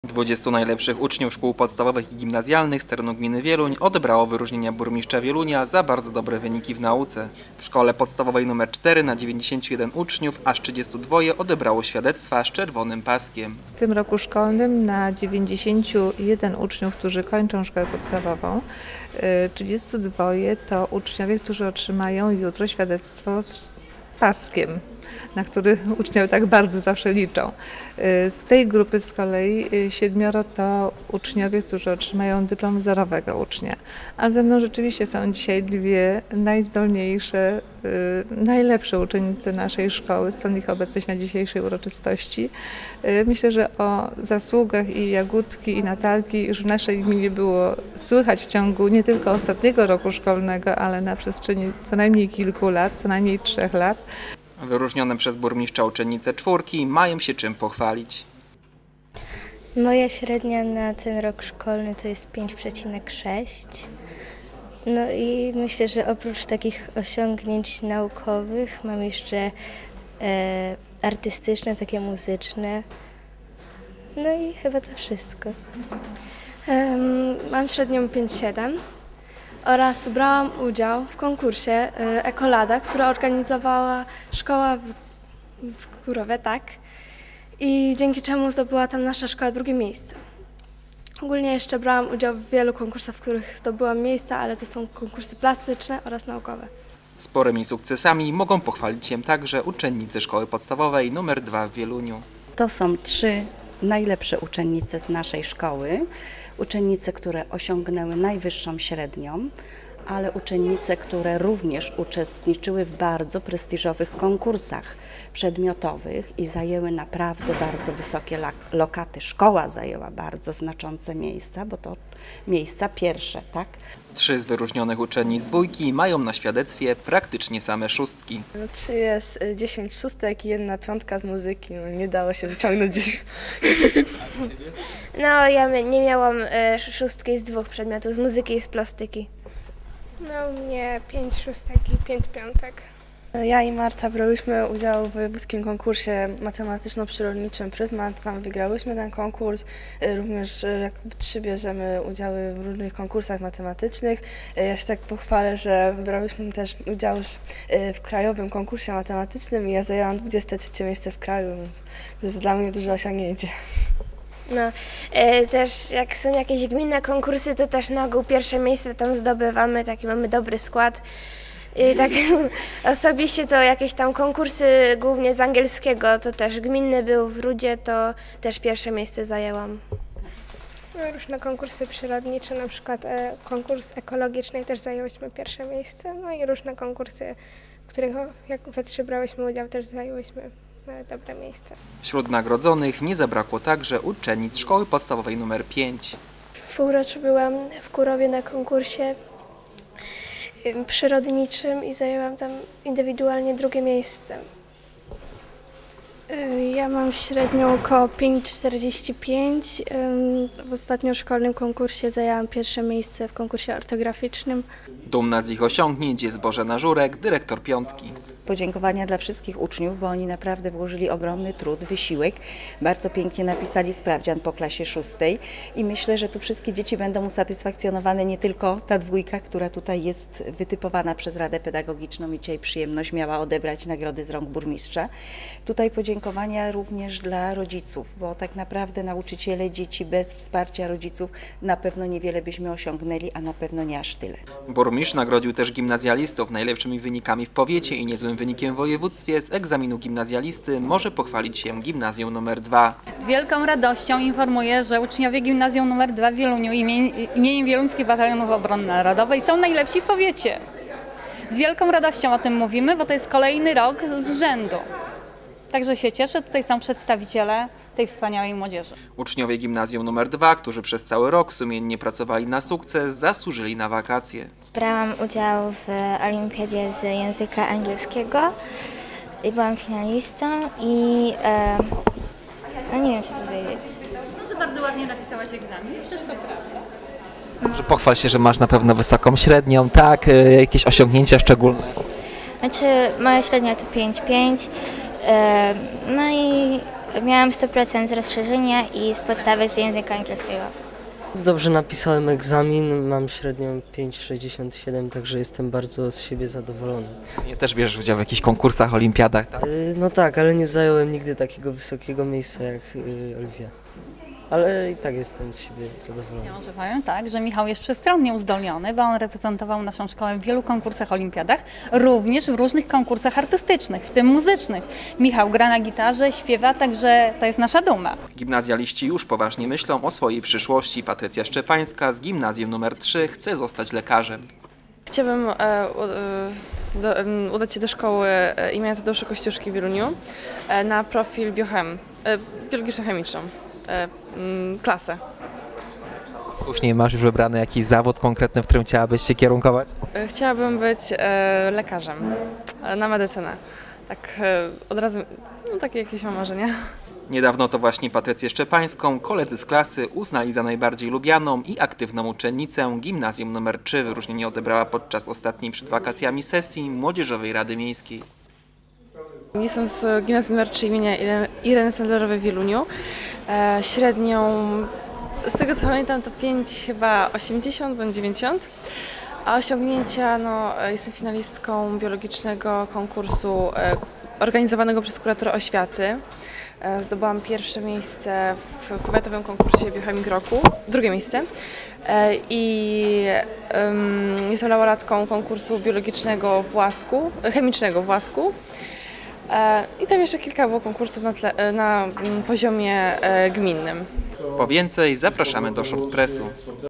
20 najlepszych uczniów szkół podstawowych i gimnazjalnych z terenu gminy Wieluń odebrało wyróżnienia burmistrza Wielunia za bardzo dobre wyniki w nauce. W szkole podstawowej nr 4 na 91 uczniów aż 32 odebrało świadectwa z czerwonym paskiem. W tym roku szkolnym na 91 uczniów, którzy kończą szkołę podstawową, 32 to uczniowie, którzy otrzymają jutro świadectwo z paskiem, na który uczniowie tak bardzo zawsze liczą. Z tej grupy z kolei 7 to uczniowie, którzy otrzymają dyplom wzorowego ucznia. A ze mną rzeczywiście są dzisiaj dwie najzdolniejsze, najlepsze uczennice naszej szkoły, stąd ich obecność na dzisiejszej uroczystości. Myślę, że o zasługach i Jagódki, i Natalki już w naszej gminie było słychać w ciągu nie tylko ostatniego roku szkolnego, ale na przestrzeni co najmniej kilku lat, co najmniej 3 lat. Wyróżnione przez burmistrza uczennice czwórki mają się czym pochwalić. Moja średnia na ten rok szkolny to jest 5,6. No i myślę, że oprócz takich osiągnięć naukowych mam jeszcze artystyczne, takie muzyczne. No i chyba to wszystko. Mam średnią 5,7 oraz brałam udział w konkursie Ekolada, który organizowała szkoła w Kurowie, tak? I dzięki czemu zdobyła tam nasza szkoła 2. miejsce. Ogólnie jeszcze brałam udział w wielu konkursach, w których zdobyłam miejsca, ale to są konkursy plastyczne oraz naukowe. Sporymi sukcesami mogą pochwalić się także uczennice szkoły podstawowej nr 2 w Wieluniu. To są 3 najlepsze uczennice z naszej szkoły, uczennice, które osiągnęły najwyższą średnią, ale uczennice, które również uczestniczyły w bardzo prestiżowych konkursach przedmiotowych i zajęły naprawdę bardzo wysokie lokaty. Szkoła zajęła bardzo znaczące miejsca, bo to miejsca pierwsze, tak? 3 z wyróżnionych uczennic dwójki mają na świadectwie praktycznie same szóstki. 3 jest 10 szóstek i 1 piątka z muzyki. No, nie dało się wyciągnąć dziś. No, ja nie miałam szóstki z 2 przedmiotów, z muzyki i z plastyki. No, mnie 5 szóstek i 5 piątek. Ja i Marta brałyśmy udział w wojewódzkim konkursie matematyczno-przyrodniczym Pryzmat. Tam wygrałyśmy ten konkurs. Również jak 3 bierzemy udziały w różnych konkursach matematycznych. Ja się tak pochwalę, że brałyśmy też udział w krajowym konkursie matematycznym i ja zajęłam 23 miejsce w kraju, więc to jest dla mnie duże osiągnięcie. No, też jak są jakieś gminne konkursy, to też na ogół pierwsze miejsce tam zdobywamy, taki mamy dobry skład. I tak osobiście to jakieś tam konkursy, głównie z angielskiego, to też gminny był w Rudzie, to też pierwsze miejsce zajęłam. No, różne konkursy przyrodnicze, na przykład konkurs ekologiczny też zajęłyśmy pierwsze miejsce, no i różne konkursy, w których jak we 3 brałyśmy udział, też zajęłyśmy dobre miejsce. Wśród nagrodzonych nie zabrakło także uczennic szkoły podstawowej nr 5. W półroczu byłam w Kurowie na konkursie przyrodniczym i zajęłam tam indywidualnie 2. miejsce. Ja mam średnią około 5,45. W ostatnioszkolnym konkursie zajęłam 1. miejsce w konkursie ortograficznym. Dumna z ich osiągnięć jest Bożena Żurek, dyrektor piątki. Podziękowania dla wszystkich uczniów, bo oni naprawdę włożyli ogromny trud, wysiłek. Bardzo pięknie napisali sprawdzian po klasie 6 i myślę, że tu wszystkie dzieci będą usatysfakcjonowane, nie tylko ta dwójka, która tutaj jest wytypowana przez Radę Pedagogiczną i dzisiaj przyjemność miała odebrać nagrody z rąk burmistrza. Tutaj podziękowania również dla rodziców, bo tak naprawdę nauczyciele, dzieci bez wsparcia rodziców na pewno niewiele byśmy osiągnęli, a na pewno nie aż tyle. Burmistrz nagrodził też gimnazjalistów najlepszymi wynikami w powiecie i niezłym wynikiem w województwie. Z egzaminu gimnazjalisty może pochwalić się gimnazjum nr 2. Z wielką radością informuję, że uczniowie gimnazjum nr 2 w Wieluniu imieniem Wieluńskich Batalionów Obrony Narodowej są najlepsi w powiecie. Z wielką radością o tym mówimy, bo to jest kolejny rok z rzędu. Także się cieszę, tutaj są przedstawiciele tej wspaniałej młodzieży. Uczniowie gimnazjum nr 2, którzy przez cały rok sumiennie pracowali na sukces, zasłużyli na wakacje. Brałam udział w olimpiadzie z języka angielskiego i byłam finalistą i no nie wiem co powiedzieć. Że bardzo ładnie napisałaś egzamin, przecież to prawda. Może pochwal się, że masz na pewno wysoką średnią, tak? Jakieś osiągnięcia szczególne? Znaczy moja średnia to 5,5, no i Miałam 100% z rozszerzenia i z podstawy z języka angielskiego. Dobrze napisałem egzamin, mam średnią 5,67, także jestem bardzo z siebie zadowolony. Nie, też bierzesz udział w jakichś konkursach, olimpiadach, tak? No tak, ale nie zająłem nigdy takiego wysokiego miejsca jak Oliwia. Ale i tak jestem z siebie zadowolony. Ja może powiem tak, że Michał jest wszechstronnie uzdolniony, bo on reprezentował naszą szkołę w wielu konkursach, olimpiadach, również w różnych konkursach artystycznych, w tym muzycznych. Michał gra na gitarze, śpiewa, także to jest nasza duma. Gimnazjaliści już poważnie myślą o swojej przyszłości. Patrycja Szczepańska z gimnazjum nr 3 chce zostać lekarzem. Chciałabym udać się do szkoły imienia Tadeusza Kościuszki w Wieluniu na profil biochem, biologiczno-chemiczną. Klasę. Później masz już wybrany jakiś zawód konkretny, w którym chciałabyś się kierunkować? Chciałabym być lekarzem na medycynę. Tak od razu, takie jakieś mam marzenia. Niedawno to właśnie Patrycję Szczepańską koledzy z klasy uznali za najbardziej lubianą i aktywną uczennicę. Gimnazjum nr 3 wyróżnienie odebrała podczas ostatniej przed wakacjami sesji Młodzieżowej Rady Miejskiej. Jestem z gimnazjum nr 3 imienia Ireny Sandlerowej w Wieluniu. Średnią, z tego co pamiętam, to 5 chyba 80 bądź 90. A osiągnięcia, jestem finalistką biologicznego konkursu organizowanego przez kuratora oświaty. Zdobyłam pierwsze miejsce w powiatowym konkursie Biochemik Roku, drugie miejsce. I jestem laureatką konkursu biologicznego w Łasku, chemicznego w Łasku. I tam jeszcze kilka było konkursów na poziomie gminnym. Po więcej zapraszamy do Short Pressu.